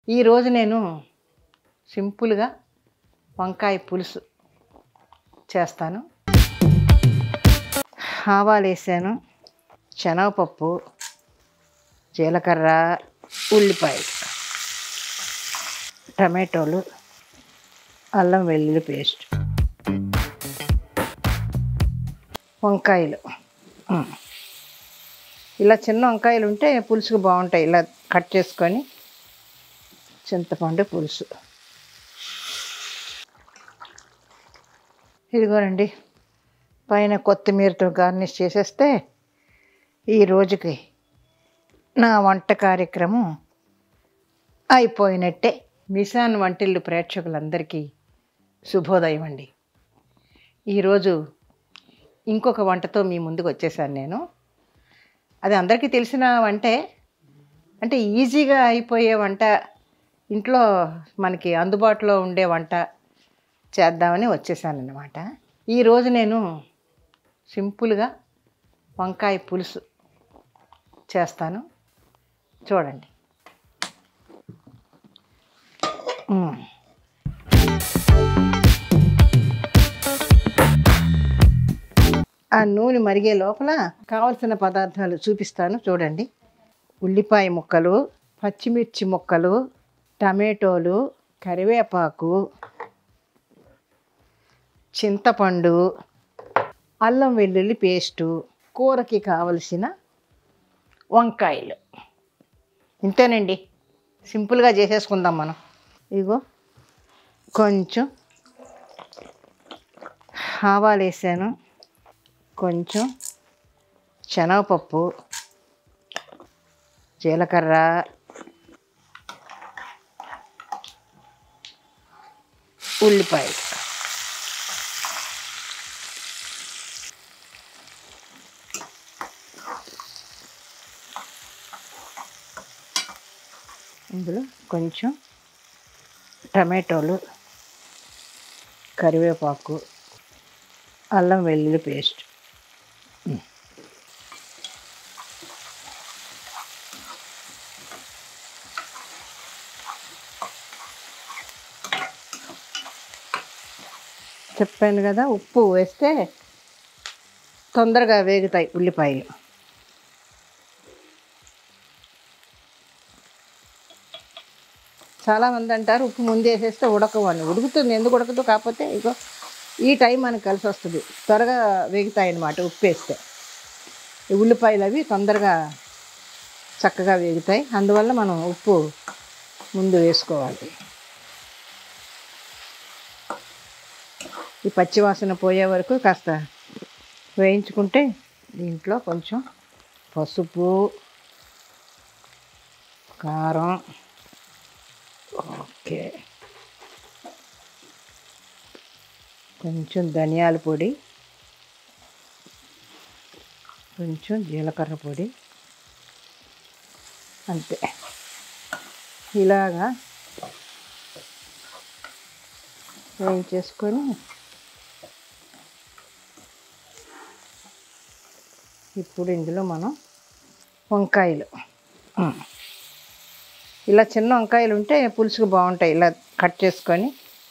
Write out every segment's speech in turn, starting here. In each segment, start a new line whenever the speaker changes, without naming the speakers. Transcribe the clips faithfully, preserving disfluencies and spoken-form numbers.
ఈరోజు నేను సింపుల్గా వంకాయ పులుసు చేస్తాను. ఆవాలు వేసాను, శనగపప్పు, జీలకర్ర, ఉల్లిపాయలు, టమాటోలు, అల్లం వెల్లుల్లి పేస్ట్, వంకాయలు. ఇలా చిన్న వంకాయలు ఉంటే పులుసుకు బాగుంటాయి. ఇలా కట్ చేసుకొని చింతపండు పులుసు. ఇదిగోనండి, పైన కొత్తిమీరతో గార్నిష్ చేసేస్తే ఈ రోజుకి నా వంట కార్యక్రమం అయిపోయినట్టే. మిసాన్ వంటిల్లు ప్రేక్షకులందరికీ శుభోదయం అండి. ఈరోజు ఇంకొక వంటతో మీ ముందుకు వచ్చేసాను నేను. అది అందరికీ తెలిసిన వంటే, అంటే ఈజీగా అయిపోయే వంట, ఇంట్లో మనకి అందుబాటులో ఉండే వంట చేద్దామని వచ్చేసాను అన్నమాట. ఈరోజు నేను సింపుల్గా వంకాయ పులుసు చేస్తాను, చూడండి. ఆ నూనె మరిగే లోపల కావలసిన పదార్థాలు చూపిస్తాను, చూడండి. ఉల్లిపాయ ముక్కలు, పచ్చిమిర్చి ముక్కలు, టమాటోలు, కరివేపాకు, చింతపండు, అల్లం వెల్లుల్లి పేస్టు, కూరకి కావలసిన వంకాయలు. ఇంతేనండి, సింపుల్గా చేసేసుకుందాం మనం. ఇగో కొంచెం ఆవాలు వేసాను, కొంచెం శనగపప్పు, జీలకర్ర, ఉల్లిపాయలు, ఇందులో కొంచెం టమాటోలు, కరివేపాకు, అల్లం వెల్లుల్లి పేస్ట్, చెప్పాను కదా, ఉప్పు వేస్తే తొందరగా వేగుతాయి ఉల్లిపాయలు. చాలామంది అంటారు ఉప్పు ముందు వేసేస్తే ఉడకవని. ఉడుకుతుంది, ఎందుకు ఉడకదు, కాకపోతే ఇగో ఈ టైం మనకు కలిసి వస్తుంది, త్వరగా వేగుతాయి అన్నమాట ఉప్పు వేస్తే. ఈ ఉల్లిపాయలు అవి తొందరగా చక్కగా వేగుతాయి, అందువల్ల మనం ఉప్పు ముందు వేసుకోవాలి. ఈ పచ్చివాసన పోయే వరకు కాస్త వేయించుకుంటే దీంట్లో కొంచెం పసుపు, కారం, ఓకే, కొంచెం ధనియాల పొడి, కొంచెం జీలకర్ర పొడి, అంతే. ఇలాగా వేయించేసుకొని ఇప్పుడు ఇందులో మనం వంకాయలు, ఇలా చిన్న వంకాయలు ఉంటే పులుసుకు బాగుంటాయి. ఇలా కట్ చేసుకొని,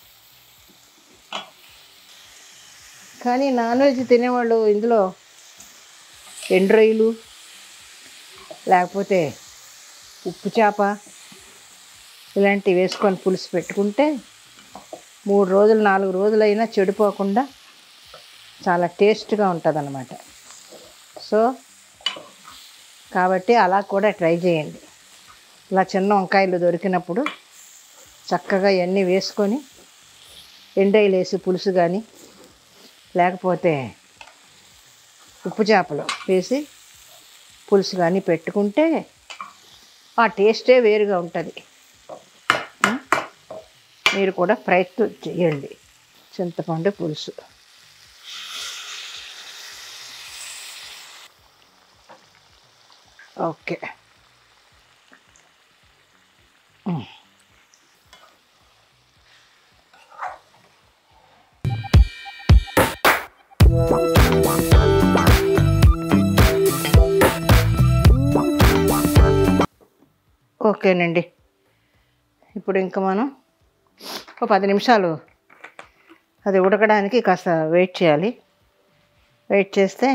కానీ నాన్ వెజ్ తినేవాళ్ళు ఇందులో ఎండు రొయ్యలు లేకపోతే ఉప్పు చేప ఇలాంటివి వేసుకొని పులుసు పెట్టుకుంటే మూడు రోజులు నాలుగు రోజులైనా చెడిపోకుండా చాలా టేస్ట్గా ఉంటుంది అన్నమాట. సో కాబట్టి అలా కూడా ట్రై చేయండి. ఇలా చిన్న వంకాయలు దొరికినప్పుడు చక్కగా ఇవన్నీ వేసుకొని ఎండైలు వేసి పులుసు కానీ లేకపోతే ఉప్పు చేపలు వేసి పులుసు కానీ పెట్టుకుంటే ఆ టేస్టే వేరుగా ఉంటుంది. మీరు కూడా ప్రయత్నం చేయండి. చింతపండు పులుసు, ఓకే. ఓకేనండి, ఇప్పుడు ఇంకా మనం ఒక పది నిమిషాలు అది ఉడకడానికి కాస్త వెయిట్ చేయాలి. వెయిట్ చేస్తే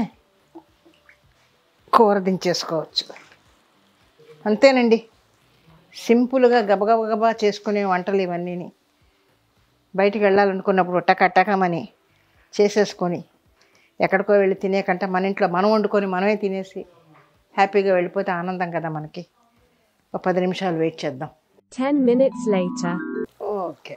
కూర దించేసుకోవచ్చు. అంతేనండి, సింపుల్గా గబగబ గబా చేసుకునే వంటలు ఇవన్నీ. బయటికి వెళ్ళాలనుకున్నప్పుడు టక టకమని చేసేసుకొని ఎక్కడికో వెళ్ళి తినే కంటే మన ఇంట్లో మనం వండుకొని మనమే తినేసి హ్యాపీగా వెళ్ళిపోతే ఆనందం కదా మనకి. ఒక పది నిమిషాలు వెయిట్ చేద్దాం.
ten minutes later.
ఓకే,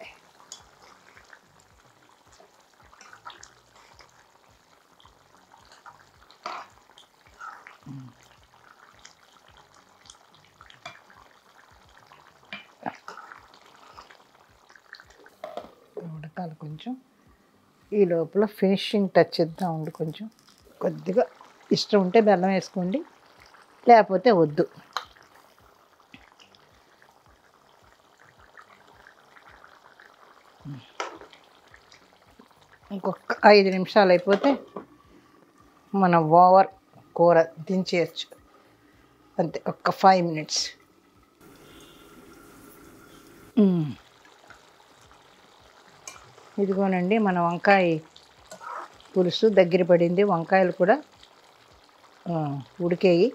ఉడకాలి కొంచెం. ఈ లోపల ఫినిషింగ్ టచ్ ఇద్దాం ఉండి. కొంచెం కొద్దిగా ఇష్టం ఉంటే బెల్లం వేసుకోండి, లేకపోతే వద్దు. ఇంకొక ఐదు నిమిషాలు అయిపోతే మన ఓవర్ కూర దించేయచ్చు. అంతే, ఒక్క ఫైవ్ మినిట్స్. ఇదిగోనండి మన వంకాయ పులుసు దగ్గర పడింది. వంకాయలు కూడా ఉడికేయి.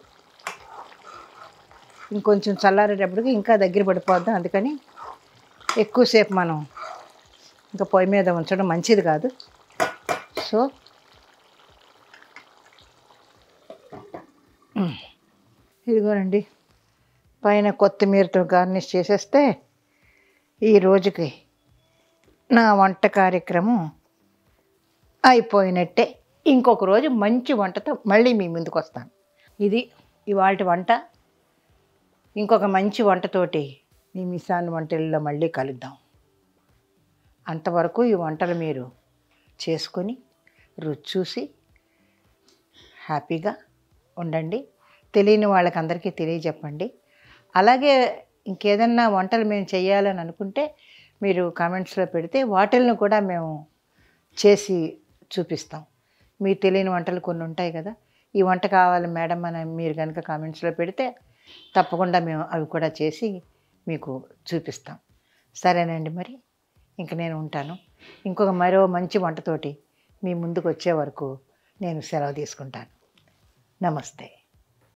ఇంకొంచెం చల్లారేటప్పటికి ఇంకా దగ్గర పడిపోద్దాం. అందుకని ఎక్కువసేపు మనం ఇంకా పొయ్యి మీద ఉంచడం మంచిది కాదు. సో ఇదిగోనండి పైన కొత్తిమీరతో గార్నిష్ చేసేస్తే ఈ రోజుకి నా వంట కార్యక్రమం అయిపోయినట్టే. ఇంకొక రోజు మంచి వంటతో మళ్ళీ మీ ముందుకు వస్తాను. ఇది ఇవాళ వంట. ఇంకొక మంచి వంటతోటి మీ మిసాన్ వంటల్లో మళ్ళీ కలుద్దాం. అంతవరకు ఈ వంటలు మీరు చేసుకొని రుచి చూసి హ్యాపీగా ఉండండి. తెలియని వాళ్ళకి అందరికీ తెలియజెప్పండి. అలాగే ఇంకేదన్నా వంటలు మేము చేయాలని అనుకుంటే మీరు కామెంట్స్లో పెడితే వాటిల్ని కూడా మేము చేసి చూపిస్తాం. మీకు తెలియని వంటలు కొన్ని ఉంటాయి కదా, ఈ వంట కావాలి మేడం అని మీరు కనుక కామెంట్స్లో పెడితే తప్పకుండా మేము అవి కూడా చేసి మీకు చూపిస్తాం. సరేనండి, మరి ఇంక నేను ఉంటాను. ఇంకొక మరో మంచి వంటతోటి మీ ముందుకు వచ్చే వరకు నేను సెలవు తీసుకుంటాను. నమస్తే.